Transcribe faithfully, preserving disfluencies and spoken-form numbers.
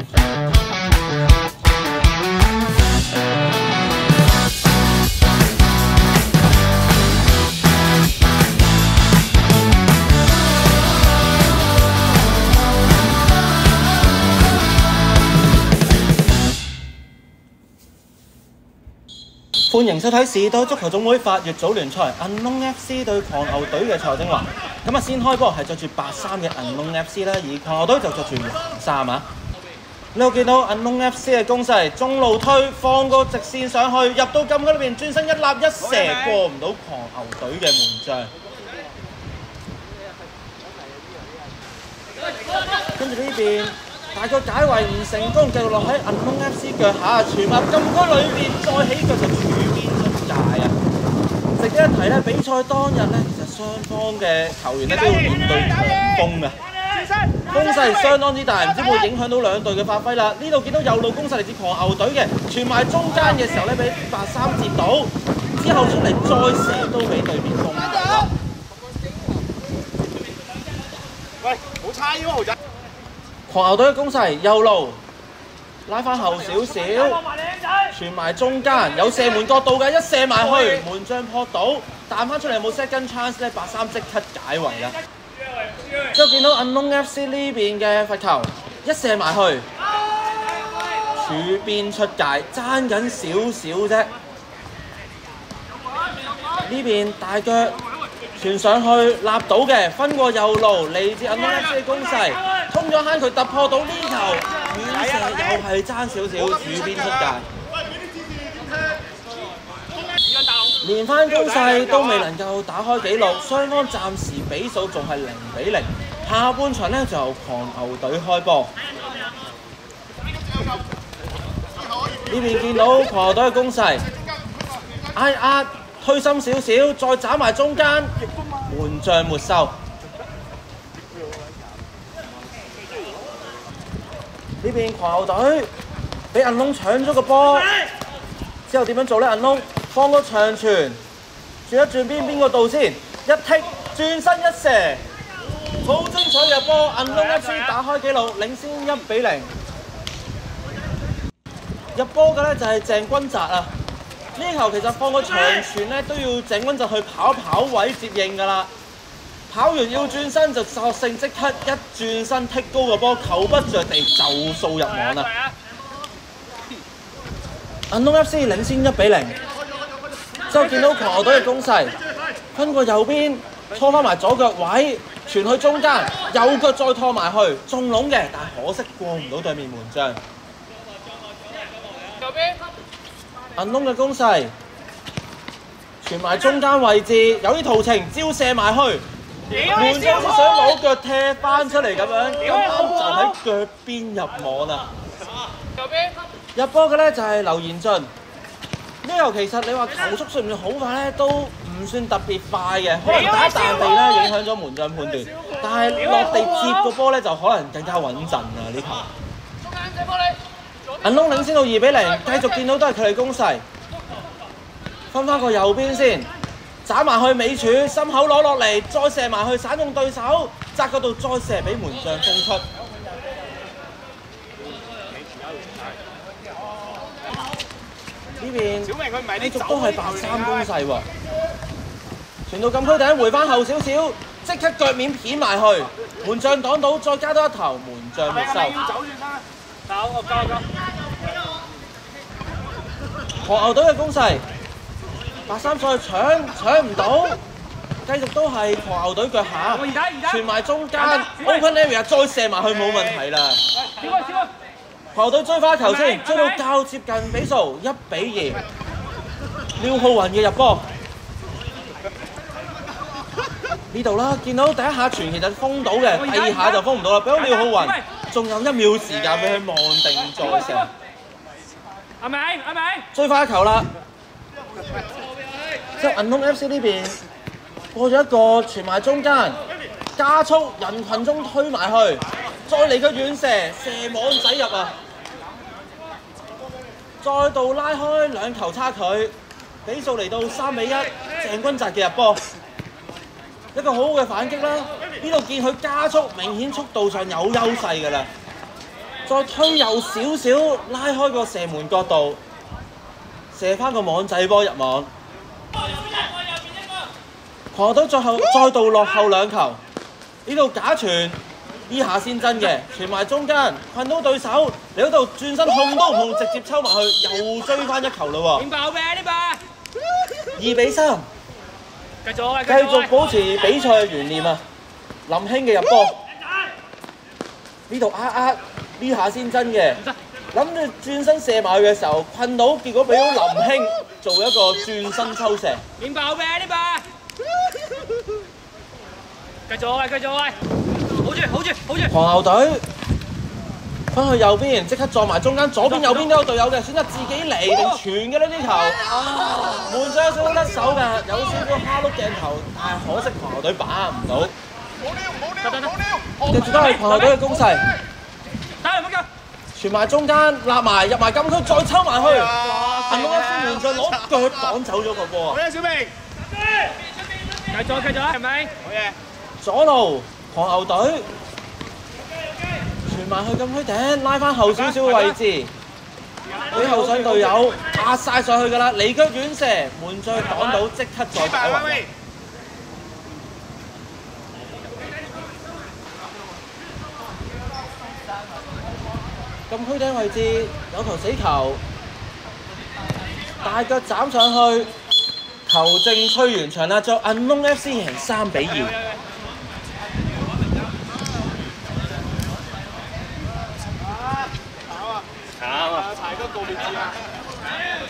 歡迎收睇時代足球總會八月組聯賽銀龍 F C 對狂牛隊嘅賽精華。咁啊，先開波係着住白衫嘅銀龍 F C 啦，而狂牛隊就着住藍衫啊。你會見到銀龍 F C 嘅攻勢，中路推放個直線上去，入到禁區裏邊轉身一立一射，過唔到狂牛隊嘅門將。跟住呢邊。大個解圍唔成功，繼續落喺銀龍 F C 腳下，傳入禁區裏邊，再起腳就柱邊出界啊！值得一提咧，比賽當日咧，其實雙方嘅球員咧都要面對狂風嘅，風勢相當之大，唔知會影響到兩隊嘅發揮啦。呢度見到右路攻勢嚟自狂牛隊嘅，傳埋中間嘅時候咧，俾白衫截到，之後出嚟再射都俾對面攻埋啦。 喂，好差喎，豪仔！ 狂牛隊嘅攻勢右路拉翻後少少，傳埋中間有射門角度嘅，一射埋去門將撲到，彈翻出嚟有冇 second chance 咧？白衫即刻解圍啦。之後見到銀龍 F C 呢邊嘅罰球，一射埋去，柱邊出界，爭緊少少啫。呢邊大腳傳上去立到嘅，分過右路嚟自銀龍 F C 嘅攻勢。衝咗坑佢突破到呢球，遠射又係爭少少，柱邊出界。連番攻勢都未能夠打開紀錄，雙方暫時比數仲係零比零。下半場呢就由狂牛隊開波。呢邊見到狂牛隊嘅攻勢，壓壓推深少少，再斬埋中間，門將沒收。呢邊狂牛隊俾銀龍搶咗個波，之後點樣做呢？銀龍放個長傳，轉一轉邊邊個度先，一剔轉身一射，好精彩入波！銀龍 F C 打開紀錄，領先一比零。入波嘅呢就係鄭君澤啊！呢球其實放個長傳呢都要鄭君澤去跑跑位接應㗎啦。跑完要轉身就索性即刻一轉身踢高個波，球不着地就掃入網啦！銀龍 F C 領先一比零，之後見到狂牛隊嘅攻勢，分過右邊拖翻埋左腳位，傳去中間，右腳再拖埋去，中籠嘅，但可惜過唔到對面門將。銀龍嘅攻勢傳埋中間位置，有啲圖情，招射埋去。門將想攞腳踢翻出嚟咁樣，咁啱就喺腳邊入網啦。入波嘅咧就係劉賢俊。呢球其實你話球速算唔算好快咧，都唔算特別快嘅，可能打彈地咧影響咗門將判斷，但係落地接個波咧就可能更加穩陣啊！呢球。銀龍領先到二比零，繼續見到都係佢哋攻勢，分翻個右邊先。斬埋去尾柱，心口攞落嚟，再射埋去，散中對手，側嗰度再射俾門將封出。呢邊繼續都係白衫攻勢喎，傳到禁區頂回翻後少少，即刻腳面片埋去，門將擋到，再加多一頭，門將沒收。狂牛隊嘅攻勢。白衫再搶搶唔到，繼續都係狂牛隊腳下，傳埋中間 open area 再射埋去冇問題啦。狂牛隊追翻球先，追到較接近比數一比二。廖浩雲嘅入波，呢度啦，見到第一下傳其實封到嘅，第二下就封唔到啦，俾咗廖浩雲，仲有一秒時間俾佢望定再射。係咪？係咪？追翻一球啦！即係銀龍 F C 呢邊過咗一個傳埋中間，加速人群中推埋去，再嚟個遠射，射網仔入啊！再度拉開兩球差距，比數嚟到三比一，鄭君澤嘅入波，一個好好嘅反擊啦！呢度見佢加速，明顯速度上有優勢㗎啦。 再推右少少，拉開個射門角度，射翻個網仔波入網。狂牛隊最後再度落後兩球，呢度假傳，呢下先真嘅，傳埋中間，困到對手，嚟嗰度轉身控都唔控，直接抽埋去，又追翻一球嘞喎。 點爆嘅呢把？ 二比三， 繼續啊！ 繼續保持比賽嘅懸念啊！林興嘅入波，呢度呃呃，呢下先真嘅，諗住轉身射埋去嘅時候困到，結果俾到林興做一個轉身抽射。 點爆嘅呢把？繼續啊！繼續啊！好住好住好住！ 狂牛隊翻去右邊，即刻撞埋中間，左邊右邊都有隊友嘅，選擇自己嚟定傳嘅呢啲球，門將有少少甩手㗎，有少少蝦碌鏡頭，但係可惜狂牛隊把握唔到。繼續都係狂牛隊嘅攻勢， 打嚟乜㗎？ 傳埋中間，立埋入埋禁區，再抽埋去，行到一先門將攞腳擋走咗個波啊！ 好嘢，小明。 繼續繼續啊，係咪？ 好嘢。 左路狂牛隊傳埋去禁區頂，拉翻後少少嘅位置，俾後上隊友壓晒上去㗎啦，離腳遠射，門將擋到，即刻再打橫。禁區頂位置有球死球，大腳斬上去，球證吹完場啦，就 Unknown F C 贏三比二。 炒啊！炒啊！柴哥告別戰啊！